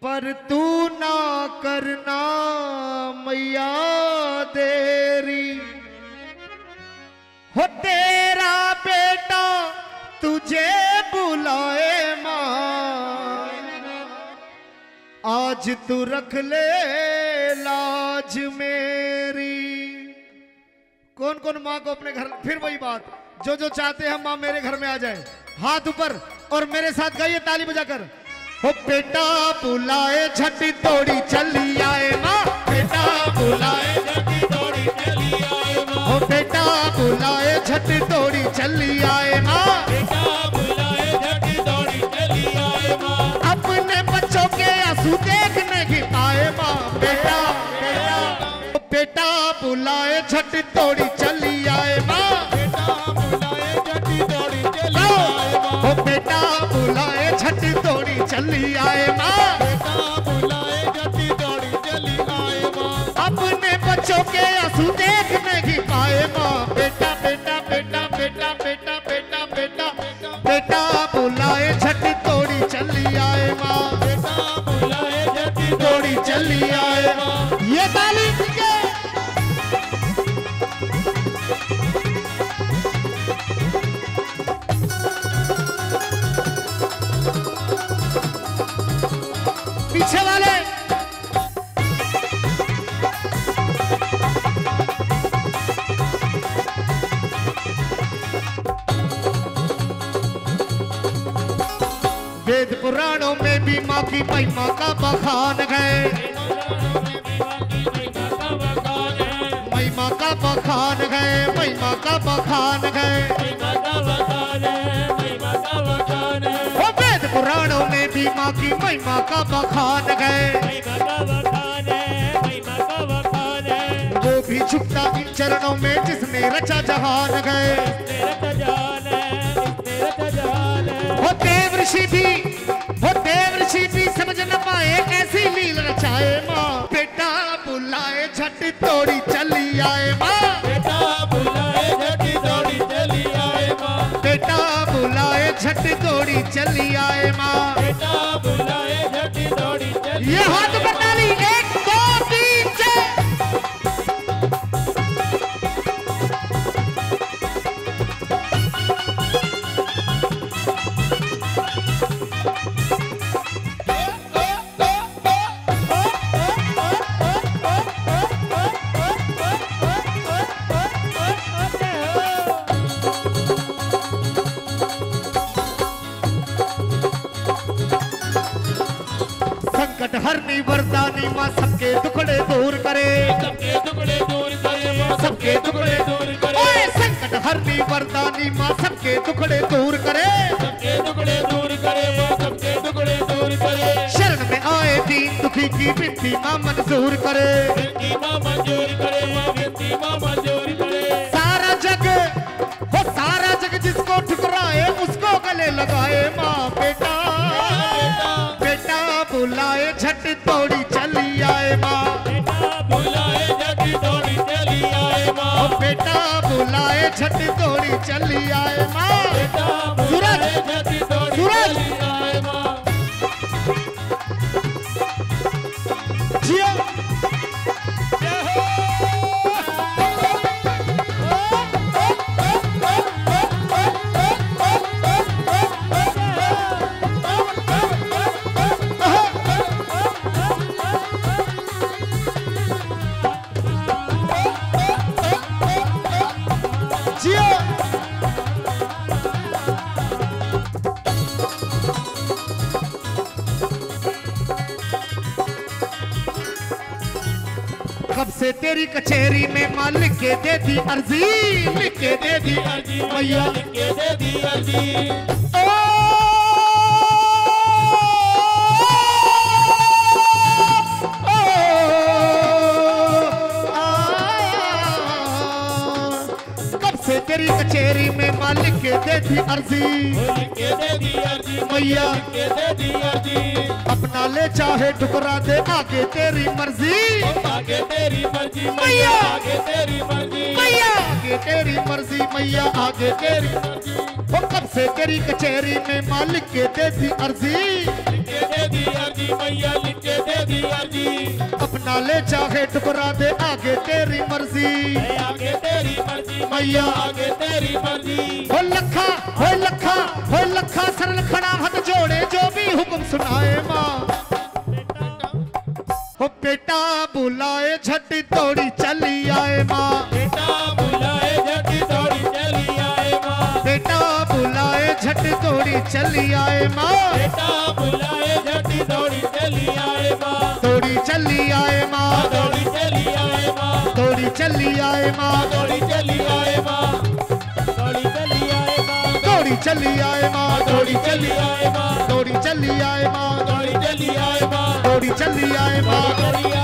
पर तू ना करना मैया देरी, हो तेरा बेटा तुझे बुलाए माँ, आज तू रख ले लाज मेरी। कौन कौन माँ को अपने घर, फिर वही बात, जो जो चाहते हैं माँ मेरे घर में आ जाए, हाथ ऊपर और मेरे साथ गाइए ताली बजाकर। हो बेटा बुलाए झटी तोड़ी चली आए माँ, बेटा बुलाए झटी तोड़ी चली आए माँ, हो बेटा बुलाए झटी तोड़ी चली आए माँ, बेटा बुलाए झटी तोड़ी चली आए माँ, अपने बच्चों के आंसू देख नहीं पाए माँ, बेटा बेटा बेटा बुलाए झटी तोड़ी चली आए माँ, बेटा बुलाए झटी तोड़ी चली आए माँ, हो बेटा बुलाए झटी तोड़ी चली आए माँ, बेटा बुलाए झटी तोड़ी चली आए माँ, अपने बच्चों के आंसू देख नहीं पाए माँ, बेटा बेटा बेटा बेटा बेटा बेटा बेटा बेटा बुलाए झटी तोड़ी चली आए माँ, बेटा बुलाए झटी तोड़ी चली आए माँ। ये ताली के पीछे वाले वेद पुराणों में भी माँ की महिमा का बखान है, महिमा का बखान है, महिमा का बखान है, वो वेद पुराणों में भी माँ की महिमा का बखान है, वो भी झुकता इन चरणों में जिसने रचा जहान है। हो देव ऋषि भी समझ न पाए कैसी लील रचाए माँ, बेटा बुलाए झट तोड़ी चली आए माँ, बेटा बुलाए झट तोड़ी चली आए माँ, बेटा बुलाए झट तोड़ी चली आए माँ, बेटा बुलाए झट तोड़ी चली। ये हाथ बता ली 1 2 3 4। संकट हरनी वरदानी माँ सबके दुखड़े दूर करे, सबके दुखड़े दूर करे माँ, सबके दुखड़े दूर करे। ओए संकट हरनी वरदानी माँ सबके दुखड़े दूर करे, सबके दुखड़े दूर करे माँ, सबके दुखड़े दूर करे। शरण में आए दीन दुखी की विनती माँ मंजूर करे, विनती माँ मंजूर करे माँ, विनती माँ मंजूर करे। सारा जग जिसको ठुकराए उसको गले लगाए माँ, बेटा बुलाए झट तोड़ी चली आए माँ, बेटा बुलाए झट तोड़ी चली आए माँ, बेटा बुलाए झट तोड़ी चली आए माँ, बेटा बुलाए झट तोड़ी चली आए माँ। जियो कब से तेरी कचहरी में माँ लिख के दे दी अर्जी, लिख के दे दी अर्जी मैया, लिख के दे दी अर्जी। कब से तेरी कचहरी में माँ लिख के दे दी अर्जी, लिख के दे दी अर्जी मैया, लिख के दे दी अर्जी। अपना ले चाहे ठुकरा दे आगे तेरी मर्जी, आगे तेरी मर्जी मैया, आगे तेरी मर्जी मैया, आगे तेरी मर्जी मैया, आगे तेरी मर्जी। वो कब से तेरी कचहरी में मालिक के दे दी अर्जी, लिख के दे दी अर्जी मैया, लिख दी अर्जी, अपना ले चाहे टुकड़ा दे आगे तेरी मर्जी, आगे तेरी मर्जी मैया आगे तेरी मर्जी। हो लखा हो लखा हो लखा सरल खड़ा हाथ जोड़े जो भी हुक्म सुनाए माँ। हो बेटा बुलाए झट दौड़ी चली आए माँ, बेटा बुलाए झट दौड़ी चली आए माँ, बेटा बुलाए झट दौड़ी चली आए माँ, बेटा बुलाए झट दौड़ी चली आए माँ, दौड़ी चली आए माँ, दौड़ी चली आए माँ, दौड़ी चली आए माँ, दौड़ी चली आए माँ, दौड़ी चली आए माँ, दौड़ी चली आए माँ, दौड़ी चली आए माँ, दौड़ी चली आए माँ, दौड़ी चली आए माँ, दौड़ी चली आए माँ। चली